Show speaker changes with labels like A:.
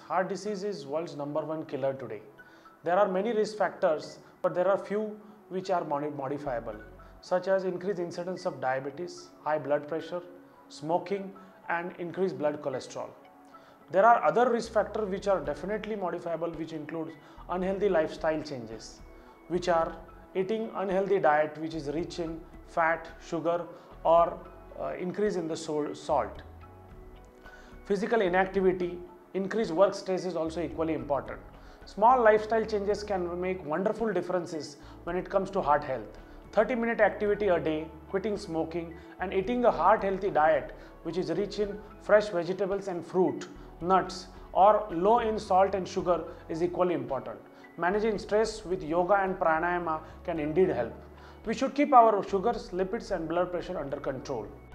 A: Heart disease is world's #1 killer today. There are many risk factors, but there are few which are modifiable, such as increased incidence of diabetes, high blood pressure, smoking, and increased blood cholesterol. There are other risk factors which are definitely modifiable, which includes unhealthy lifestyle changes, which are eating unhealthy diet which is rich in fat, sugar, or increase in the salt. Physical inactivity, increased work stress is also equally important. Small lifestyle changes can make wonderful differences when it comes to heart health. 30-minute activity a day, quitting smoking, and eating a heart-healthy diet which is rich in fresh vegetables and fruit, nuts, or low in salt and sugar is equally important. Managing stress with yoga and pranayama can indeed help. We should keep our sugars, lipids, and blood pressure under control.